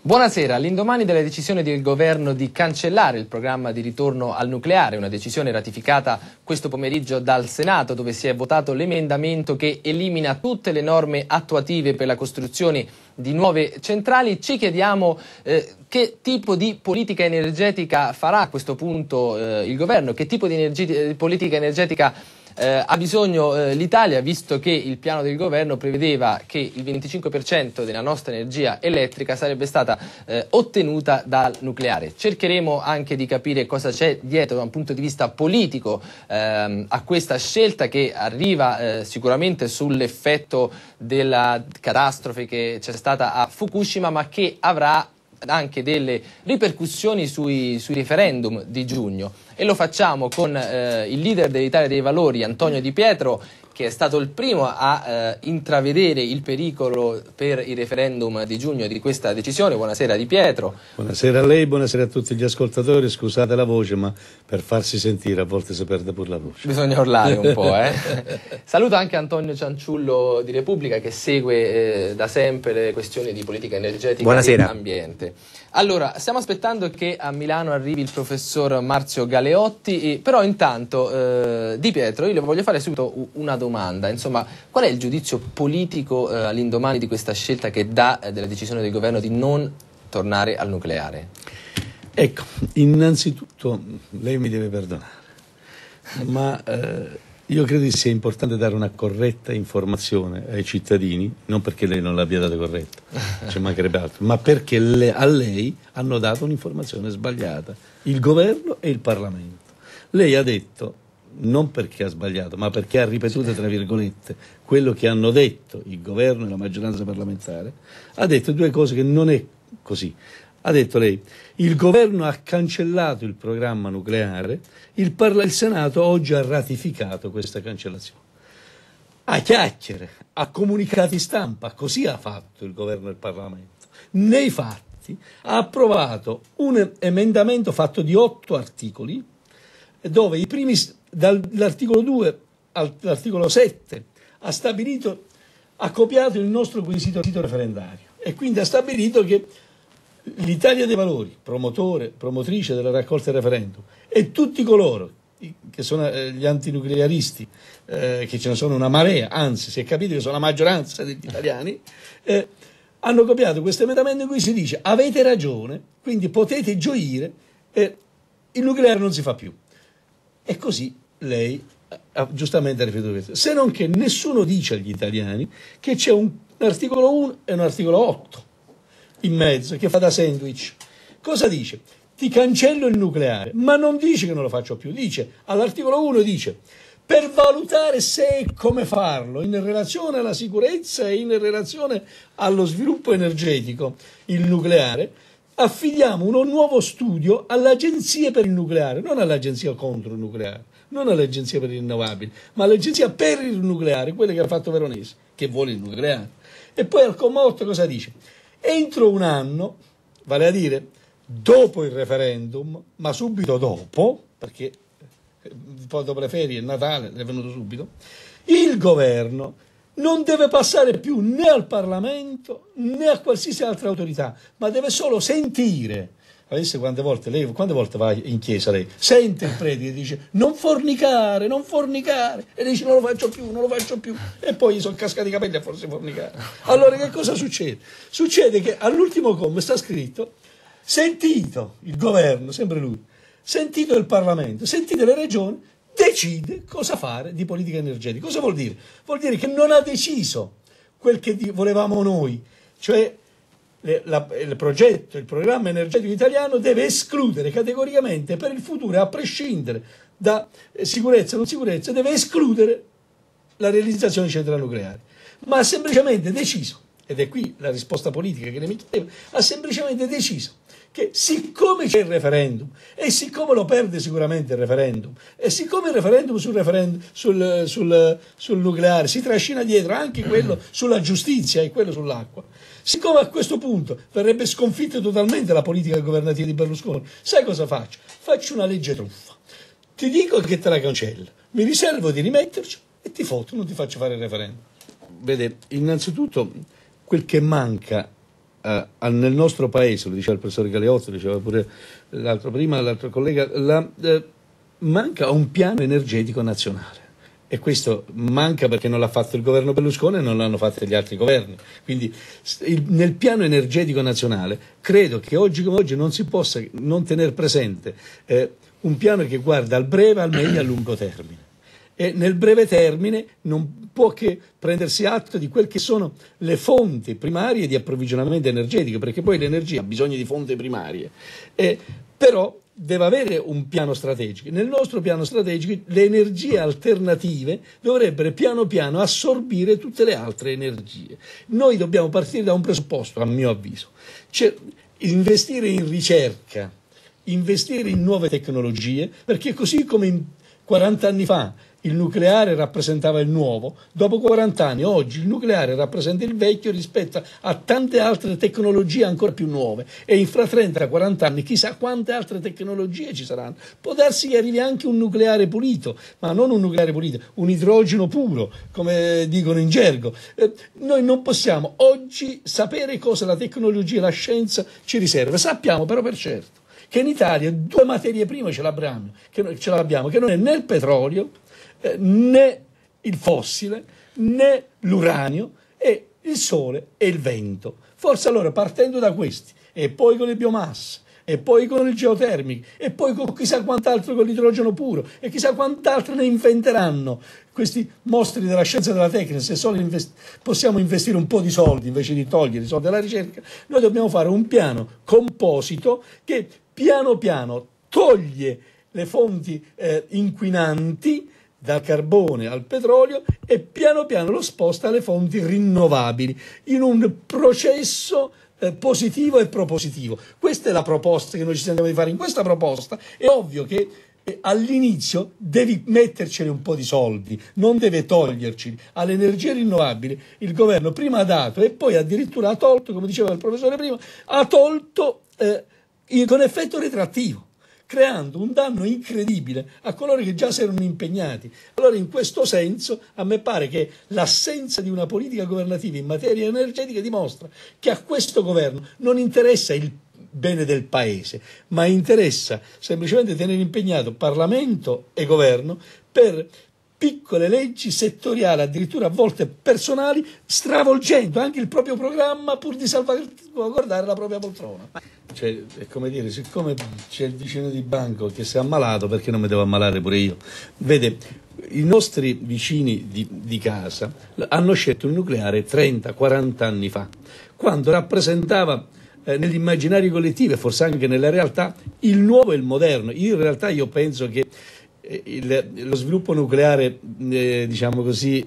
Buonasera. All'indomani della decisione del governo di cancellare il programma di ritorno al nucleare, una decisione ratificata questo pomeriggio dal Senato, dove si è votato l'emendamento che elimina tutte le norme attuative per la costruzione di nuove centrali, ci chiediamo che tipo di politica energetica farà a questo punto il governo, che tipo di politica energetica ha bisogno l'Italia, visto che il piano del governo prevedeva che il 25% della nostra energia elettrica sarebbe stata ottenuta dal nucleare. Cercheremo anche di capire cosa c'è dietro da un punto di vista politico a questa scelta, che arriva sicuramente sull'effetto della catastrofe che c'è stata a Fukushima, ma che avrà anche delle ripercussioni sui referendum di giugno, e lo facciamo con il leader dell'Italia dei Valori, Antonio Di Pietro, che è stato il primo a intravedere il pericolo per il referendum di giugno di questa decisione. Buonasera Di Pietro. Buonasera a lei, buonasera a tutti gli ascoltatori. Scusate la voce, ma per farsi sentire a volte si perde pure la voce. Bisogna urlare un po', Saluto anche Antonio Cianciullo di Repubblica, che segue da sempre le questioni di politica energetica. Buonasera. E ambiente. Allora, stiamo aspettando che a Milano arrivi il professor Marzio Galeotti, però intanto Di Pietro, io le voglio fare subito una domanda. Insomma, qual è il giudizio politico all'indomani di questa scelta che dà della decisione del governo di non tornare al nucleare? Ecco, innanzitutto lei mi deve perdonare, ma io credo che sia importante dare una corretta informazione ai cittadini, non perché lei non l'abbia data corretta, ci mancherebbe altro, ma perché a lei hanno dato un'informazione sbagliata, il governo e il Parlamento. Lei ha detto, non perché ha sbagliato, ma perché ha ripetuto, tra virgolette, quello che hanno detto il governo e la maggioranza parlamentare, ha detto due cose che non è così. Ha detto lei, il governo ha cancellato il programma nucleare, il Senato oggi ha ratificato questa cancellazione. A chiacchiere, a comunicati stampa, così ha fatto il governo e il Parlamento. Nei fatti ha approvato un emendamento fatto di 8 articoli, dove dall'articolo 2 all'articolo 7 ha stabilito, ha copiato il nostro quesito referendario, e quindi ha stabilito che l'Italia dei Valori, promotrice della raccolta del referendum, e tutti coloro che sono gli antinuclearisti, che ce ne sono una marea, anzi si è capito che sono la maggioranza degli italiani, hanno copiato questo emendamento in cui si dice avete ragione, quindi potete gioire, il nucleare non si fa più. E così lei ha giustamente ripetuto questo, se non che nessuno dice agli italiani che c'è un articolo 1 e un articolo 8 in mezzo, che fa da sandwich. Cosa dice? Ti cancello il nucleare, ma non dice che non lo faccio più, dice, all'articolo 1 dice, per valutare se e come farlo in relazione alla sicurezza e in relazione allo sviluppo energetico, il nucleare, affidiamo un nuovo studio all'Agenzia per il nucleare, non all'Agenzia contro il nucleare, non all'Agenzia per le rinnovabili, ma all'Agenzia per il nucleare, quella che ha fatto Veronesi, che vuole il nucleare. E poi al comma 8 cosa dice? Entro un anno, vale a dire dopo il referendum, ma subito dopo, perché poi dopo le ferie, il Natale è venuto subito, il governo non deve passare più né al Parlamento né a qualsiasi altra autorità, ma deve solo sentire. Adesso quante volte va in chiesa lei? Sente il prete e dice non fornicare, non fornicare, e dice non lo faccio più, e poi gli sono cascati i capelli a forse fornicare. Allora che cosa succede? Succede che all'ultimo comma sta scritto sentito il governo, sempre lui, sentito il Parlamento, sentite le regioni, decide cosa fare di politica energetica. Cosa vuol dire? Vuol dire che non ha deciso quel che volevamo noi, cioè il programma energetico italiano deve escludere categoricamente per il futuro, a prescindere da sicurezza o non sicurezza, deve escludere la realizzazione di centrali nucleari. Ma ha semplicemente deciso, ed è qui la risposta politica che lei mi chiedeva, ha semplicemente deciso che siccome c'è il referendum, e siccome lo perde sicuramente il referendum, e siccome il referendum sul nucleare si trascina dietro anche quello sulla giustizia e quello sull'acqua, siccome a questo punto verrebbe sconfitta totalmente la politica governativa di Berlusconi, sai cosa faccio? Faccio una legge truffa. Ti dico che te la cancello, mi riservo di rimetterci e ti foto, non ti faccio fare il referendum. Vede, innanzitutto quel che manca nel nostro paese, lo diceva il professor Galeozzo, lo diceva pure l'altro prima, l'altro collega, manca un piano energetico nazionale. E questo manca perché non l'ha fatto il governo Berlusconi e non l'hanno fatto gli altri governi. Quindi nel piano energetico nazionale credo che oggi come oggi non si possa non tenere presente un piano che guarda al breve, al medio e a lungo termine. E nel breve termine non può che prendersi atto di quelle che sono le fonti primarie di approvvigionamento energetico, perché poi l'energia ha bisogno di fonti primarie. Però deve avere un piano strategico. Nel nostro piano strategico le energie alternative dovrebbero piano piano assorbire tutte le altre energie. Noi dobbiamo partire da un presupposto, a mio avviso, cioè investire in ricerca, investire in nuove tecnologie, perché così come 40 anni fa il nucleare rappresentava il nuovo, dopo 40 anni oggi il nucleare rappresenta il vecchio rispetto a tante altre tecnologie ancora più nuove, e fra 30-40 anni chissà quante altre tecnologie ci saranno. Può darsi che arrivi anche un nucleare pulito, ma non un nucleare pulito, un idrogeno puro, come dicono in gergo. Noi non possiamo oggi sapere cosa la tecnologia e la scienza ci riserva. Sappiamo però per certo che in Italia due materie prime ce l'abbiamo, che non è né il petrolio, né il fossile, né l'uranio, e il sole e il vento. Forse allora, partendo da questi, e poi con le biomasse, e poi con il geotermico, e poi con chissà quant'altro con l'idrogeno puro, e chissà quant'altro ne inventeranno questi mostri della scienza e della tecnica. Se solo possiamo investire un po' di soldi invece di togliere i soldi alla ricerca, noi dobbiamo fare un piano composito che piano piano toglie le fonti inquinanti, dal carbone al petrolio, e piano piano lo sposta alle fonti rinnovabili in un processo positivo e propositivo. Questa è la proposta che noi ci sentiamo di fare. In questa proposta è ovvio che all'inizio devi mettercene un po' di soldi, non deve toglierci. Alle energie rinnovabili il governo prima ha dato e poi addirittura ha tolto, come diceva il professore prima, ha tolto con effetto retrattivo, creando un danno incredibile a coloro che già si erano impegnati. Allora, in questo senso, a me pare che l'assenza di una politica governativa in materia energetica dimostra che a questo governo non interessa il bene del paese, ma interessa semplicemente tenere impegnato Parlamento e governo per piccole leggi settoriali, addirittura a volte personali, stravolgendo anche il proprio programma pur di salvaguardare la propria poltrona. Cioè, è come dire, siccome c'è il vicino di banco che si è ammalato, perché non mi devo ammalare pure io? Vede, i nostri vicini di casa hanno scelto il nucleare 30-40 anni fa, quando rappresentava negli immaginari collettivi e forse anche nella realtà il nuovo e il moderno. In realtà io penso che lo sviluppo nucleare, diciamo così,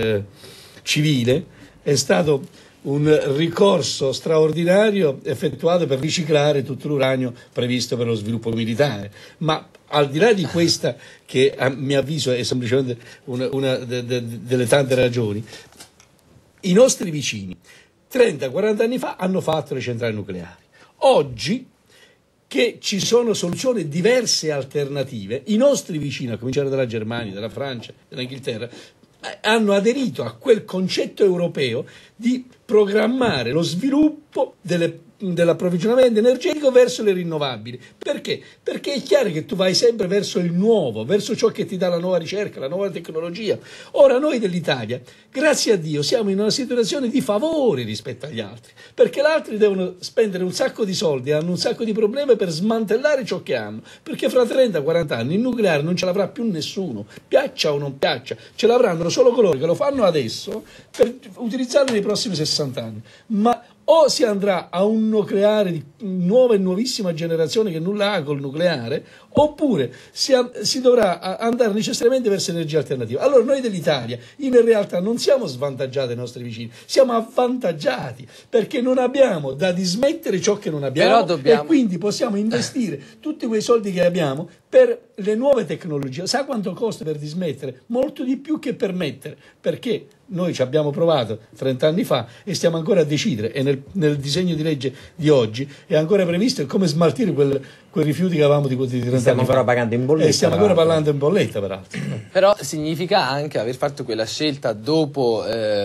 civile, è stato un ricorso straordinario effettuato per riciclare tutto l'uranio previsto per lo sviluppo militare. Ma al di là di questa, che a mio avviso è semplicemente una delle tante ragioni, i nostri vicini 30-40 anni fa hanno fatto le centrali nucleari. Oggi, che ci sono soluzioni diverse e alternative, i nostri vicini, a cominciare dalla Germania, dalla Francia, dall'Inghilterra, hanno aderito a quel concetto europeo di programmare lo sviluppo dell'approvvigionamento energetico verso le rinnovabili. Perché? Perché è chiaro che tu vai sempre verso il nuovo, verso ciò che ti dà la nuova ricerca, la nuova tecnologia. Ora noi dell'Italia, grazie a Dio, siamo in una situazione di favore rispetto agli altri, perché gli altri devono spendere un sacco di soldi, hanno un sacco di problemi per smantellare ciò che hanno, perché fra 30-40 anni il nucleare non ce l'avrà più nessuno, piaccia o non piaccia, ce l'avranno solo coloro che lo fanno adesso per utilizzarlo nei prossimi 60 anni. Ma o si andrà a un nucleare di nuova e nuovissima generazione che nulla ha col nucleare, oppure si dovrà andare necessariamente verso energie alternative. Allora noi dell'Italia in realtà non siamo svantaggiati ai nostri vicini, siamo avvantaggiati, perché non abbiamo da dismettere ciò che non abbiamo, e quindi possiamo investire tutti quei soldi che abbiamo per le nuove tecnologie. Sa quanto costa per dismettere? Molto di più che per mettere, perché noi ci abbiamo provato 30 anni fa e stiamo ancora a decidere, e nel disegno di legge di oggi è ancora previsto come smaltire quel rifiuti che avevamo di 30 anni fa. Stiamo ancora pagando in bolletta. E stiamo ancora parlando in bolletta, peraltro. Però significa anche aver fatto quella scelta dopo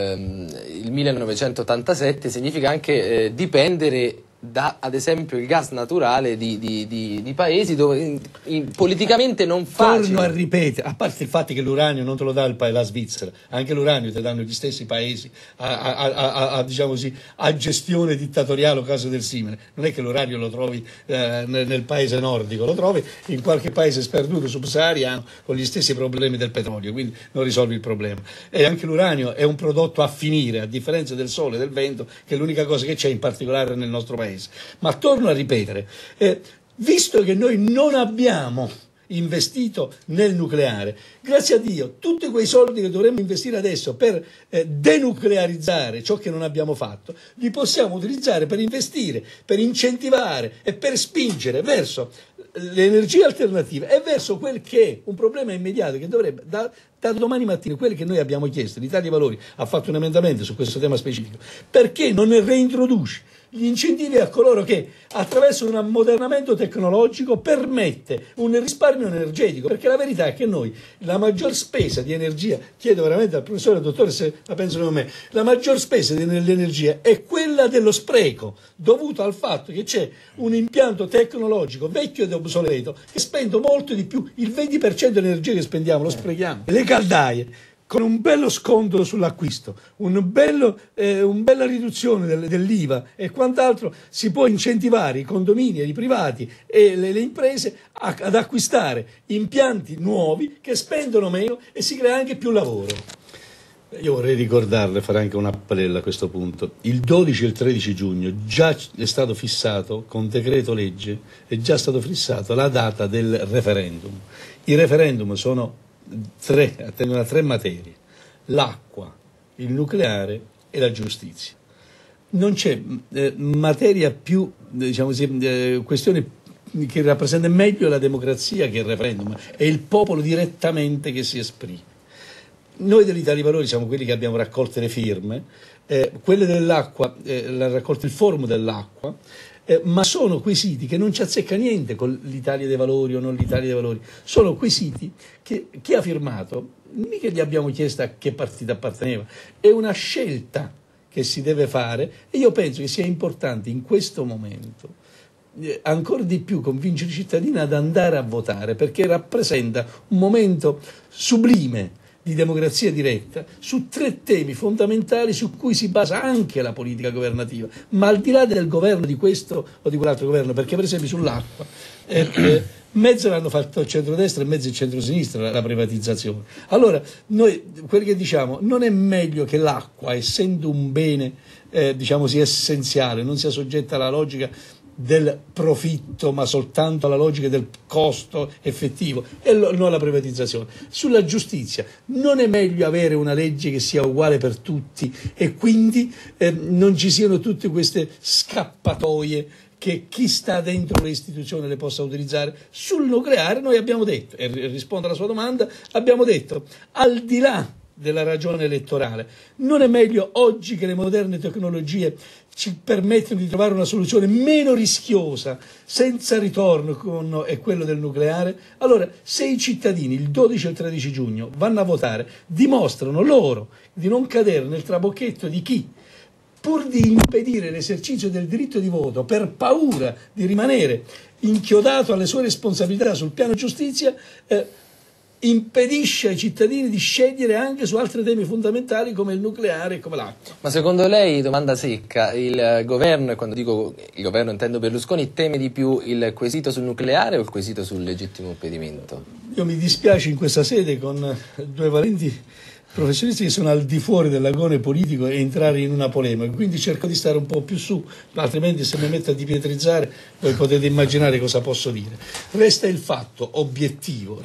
il 1987, significa anche dipendere da, ad esempio, il gas naturale di paesi dove politicamente non facile. Torno a ripetere, a parte il fatto che l'uranio non te lo dà la Svizzera, anche l'uranio te lo danno gli stessi paesi diciamo così, a gestione dittatoriale o caso del simile. Non è che l'uranio lo trovi nel paese nordico, lo trovi in qualche paese sperduto subsahariano con gli stessi problemi del petrolio, quindi non risolvi il problema. E anche l'uranio è un prodotto a finire, a differenza del sole e del vento, che è l'unica cosa che c'è in particolare nel nostro paese. Ma torno a ripetere, visto che noi non abbiamo investito nel nucleare, grazie a Dio tutti quei soldi che dovremmo investire adesso per denuclearizzare ciò che non abbiamo fatto, li possiamo utilizzare per investire, per incentivare e per spingere verso le energie alternative e verso quel che è un problema immediato che dovrebbe da domani mattina, quelli che noi abbiamo chiesto. L'Italia dei Valori ha fatto un emendamento su questo tema specifico. Perché non ne reintroduci gli incentivi a coloro che attraverso un ammodernamento tecnologico permette un risparmio energetico? Perché la verità è che noi la maggior spesa di energia, chiedo veramente al professore, al dottore se la pensano come me, la maggior spesa dell'energia è quella dello spreco, dovuto al fatto che c'è un impianto tecnologico vecchio ed obsoleto che spende molto di più, il 20% dell'energia che spendiamo lo sprechiamo. Le caldaie, con un bello sconto sull'acquisto, una bella riduzione dell'IVA e quant'altro, si può incentivare i condomini e i privati e le imprese ad acquistare impianti nuovi che spendono meno e si crea anche più lavoro. Io vorrei ricordarle, fare anche un appello a questo punto. Il 12 e il 13 giugno già è stato fissato, con decreto legge, è già stato fissato la data del referendum. I referendum sono attengono a 3 materie: l'acqua, il nucleare e la giustizia. Non c'è materia più, diciamo così, questione che rappresenta meglio la democrazia che il referendum. È il popolo direttamente che si esprime. Noi dell'Italia dei Valori siamo quelli che abbiamo raccolto le firme, quelle dell'acqua, l'ha raccolto il forum dell'acqua, ma sono quesiti che non ci azzecca niente con l'Italia dei Valori o non l'Italia dei Valori. Sono quesiti che chi ha firmato, mica gli abbiamo chiesto a che partito apparteneva, è una scelta che si deve fare e io penso che sia importante in questo momento ancora di più convincere i cittadini ad andare a votare, perché rappresenta un momento sublime di democrazia diretta su 3 temi fondamentali su cui si basa anche la politica governativa, ma al di là del governo di questo o di quell'altro governo, perché per esempio sull'acqua mezzo l'hanno fatto il centrodestra e mezzo il centrosinistra la privatizzazione. Allora noi quelli che diciamo, non è meglio che l'acqua, essendo un bene diciamo sia essenziale, non sia soggetta alla logica del profitto ma soltanto alla logica del costo effettivo e non alla privatizzazione. Sulla giustizia, non è meglio avere una legge che sia uguale per tutti e quindi non ci siano tutte queste scappatoie che chi sta dentro le istituzioni le possa utilizzare? Sul nucleare noi abbiamo detto, e rispondo alla sua domanda, abbiamo detto, al di là della ragione elettorale, non è meglio oggi che le moderne tecnologie ci permettono di trovare una soluzione meno rischiosa, senza ritorno, è quello del nucleare? Allora, se i cittadini il 12 e il 13 giugno vanno a votare, dimostrano loro di non cadere nel trabocchetto di chi, pur di impedire l'esercizio del diritto di voto per paura di rimanere inchiodato alle sue responsabilità sul piano giustizia, impedisce ai cittadini di scegliere anche su altri temi fondamentali come il nucleare e come l'acqua. Ma secondo lei, domanda secca, il governo, e quando dico il governo intendo Berlusconi, teme di più il quesito sul nucleare o il quesito sul legittimo impedimento? Io mi dispiace in questa sede con 2 valenti professionisti che sono al di fuori dell'agone politico e entrare in una polemica, quindi cerco di stare un po' più su, altrimenti se mi metto a dipietrizzare voi potete immaginare cosa posso dire. Resta il fatto obiettivo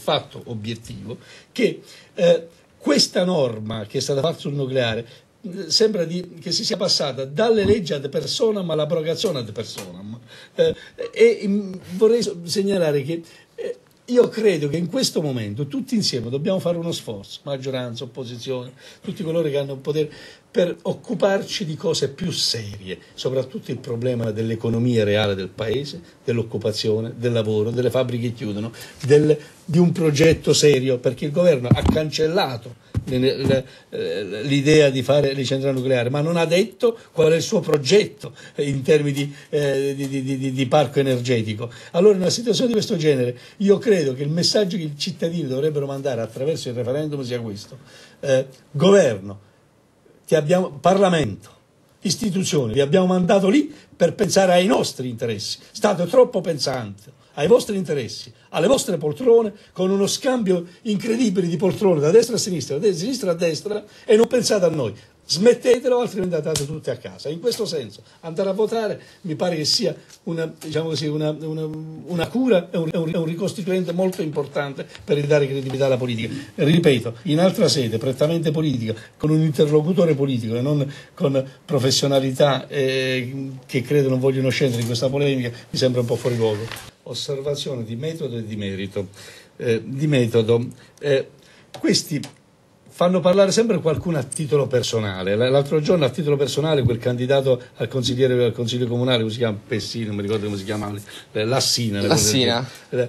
che questa norma che è stata fatta sul nucleare sembra che si sia passata dalle leggi ad personam all'abrogazione ad personam, e vorrei segnalare che io credo che in questo momento tutti insieme dobbiamo fare uno sforzo, maggioranza, opposizione, tutti coloro che hanno il potere, per occuparci di cose più serie, soprattutto il problema dell'economia reale del paese, dell'occupazione, del lavoro, delle fabbriche che chiudono, di un progetto serio, perché il governo ha cancellato l'idea di fare le centrali nucleari, ma non ha detto qual è il suo progetto in termini di parco energetico. Allora, in una situazione di questo genere, io credo che il messaggio che i cittadini dovrebbero mandare attraverso il referendum sia questo: governo, Parlamento, istituzioni, vi abbiamo mandato lì per pensare ai nostri interessi, state troppo pensante ai vostri interessi, alle vostre poltrone, con uno scambio incredibile di poltrone da destra a sinistra, da sinistra a destra, e non pensate a noi. Smettetelo, altrimenti andate tutti a casa. In questo senso, andare a votare mi pare che sia una cura e un ricostituente molto importante per ridare credibilità alla politica. Ripeto, in altra sede, prettamente politica, con un interlocutore politico e non con professionalità che credo non vogliono scendere in questa polemica, mi sembra un po' fuori luogo. Osservazione di metodo e di merito. Di metodo, questi fanno parlare sempre qualcuno a titolo personale. L'altro giorno, a titolo personale, quel candidato al consigliere del Consiglio Comunale, come si chiama? Pessina, non mi ricordo come si chiama, Lassina.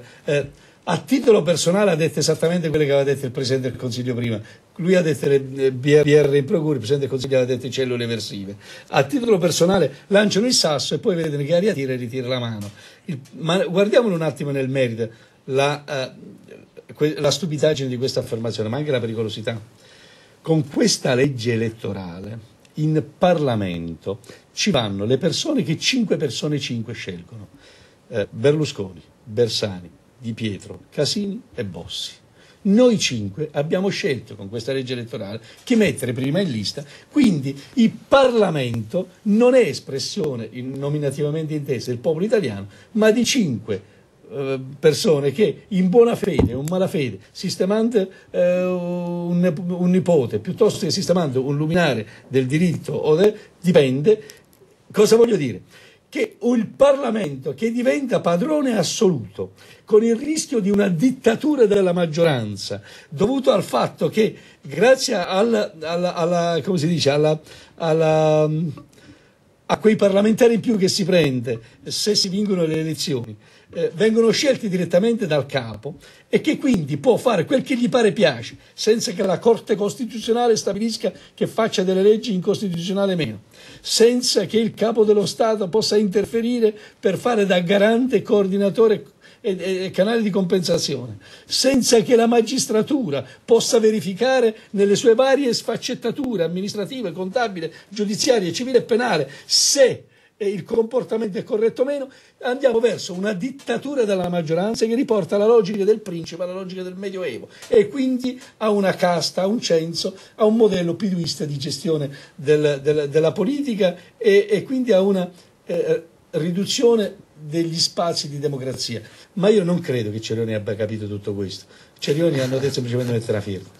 A titolo personale ha detto esattamente quello che aveva detto il Presidente del Consiglio prima. Lui ha detto le BR in procura, il Presidente del Consiglio aveva detto cellule eversive. A titolo personale lanciano il sasso e poi vedono che aria tira e ritira la mano. Ma guardiamolo un attimo nel merito, la stupidaggine di questa affermazione, ma anche la pericolosità. Con questa legge elettorale in Parlamento ci vanno le persone che 5 persone scelgono: Berlusconi, Bersani, Di Pietro, Casini e Bossi. Noi 5 abbiamo scelto con questa legge elettorale chi mettere prima in lista, quindi il Parlamento non è espressione nominativamente intesa del popolo italiano, ma di 5 persone che in buona fede o in malafede, sistemando un nipote piuttosto che sistemando un luminare del diritto dipende. Cosa voglio dire? Che il Parlamento che diventa padrone assoluto, con il rischio di una dittatura della maggioranza, dovuto al fatto che grazie come si dice, a quei parlamentari in più che si prende se si vincono le elezioni, vengono scelti direttamente dal capo, e che quindi può fare quel che gli pare piace, senza che la Corte Costituzionale stabilisca che faccia delle leggi incostituzionali o meno, senza che il Capo dello Stato possa interferire per fare da garante, coordinatore e canale di compensazione, senza che la magistratura possa verificare nelle sue varie sfaccettature amministrative, contabile, giudiziarie, civile e penale se il comportamento è corretto o meno. Andiamo verso una dittatura della maggioranza che riporta alla logica del principe, alla logica del Medioevo, e quindi a una casta, a un censo, a un modello piduista di gestione della politica, e quindi a una riduzione degli spazi di democrazia. Ma io non credo che Cerioni abbia capito tutto questo. Cerioni hanno detto semplicemente mettere la firma.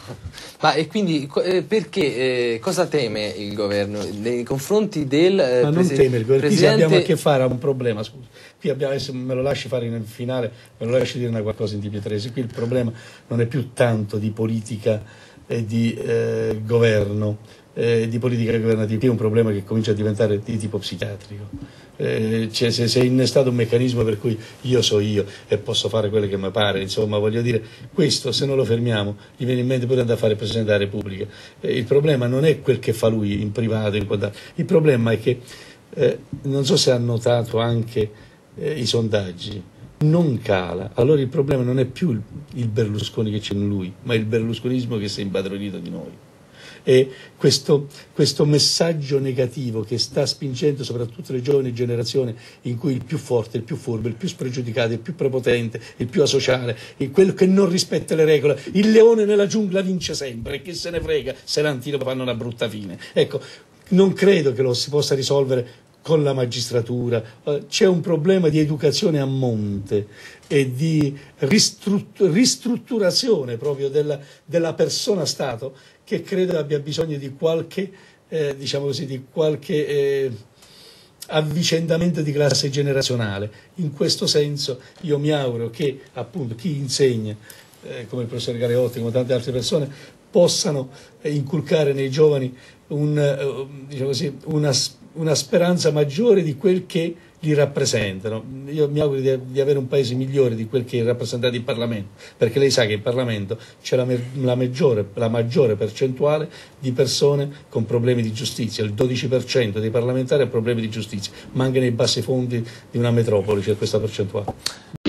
Ma e quindi perché cosa teme il governo nei confronti del ma non teme il governo, presidente... abbiamo a che fare a un problema, scusa. Qui abbiamo, adesso me lo lasci fare nel finale, me lo lasci dire qualcosa in Di Pietresi. Qui il problema non è più tanto di politica e di governo, di politica governativa, qui è un problema che comincia a diventare di tipo psichiatrico. Se è innestato un meccanismo per cui io so io e posso fare quello che mi pare, insomma, voglio dire, questo se non lo fermiamo gli viene in mente pure andare a fare il Presidente della Repubblica. Il problema non è quel che fa lui in privato, il problema è che non so se ha notato anche i sondaggi, non cala. Allora il problema non è più il Berlusconi che c'è in lui, ma il berlusconismo che si è impadronito di noi. E questo messaggio negativo che sta spingendo soprattutto le giovani generazioni, in cui il più forte, il più furbo, il più spregiudicato, il più prepotente, il più asociale, quello che non rispetta le regole, il leone nella giungla vince sempre, e chi se ne frega se l'antilope fanno una brutta fine. Ecco, non credo che lo si possa risolvere con la magistratura. C'è un problema di educazione a monte e di ristrutturazione proprio della persona Stato, che credo abbia bisogno di qualche, diciamo così, di qualche avvicendamento di classe generazionale. In questo senso io mi auguro che appunto chi insegna, come il professor Galeotti, come tante altre persone, possano inculcare nei giovani diciamo così, una speranza maggiore di quel che li rappresentano. Io mi auguro di avere un paese migliore di quel che è rappresentato in Parlamento, perché lei sa che in Parlamento c'è la maggiore percentuale di persone con problemi di giustizia. Il 12% dei parlamentari ha problemi di giustizia, ma anche nei bassi fondi di una metropoli c'è questa percentuale.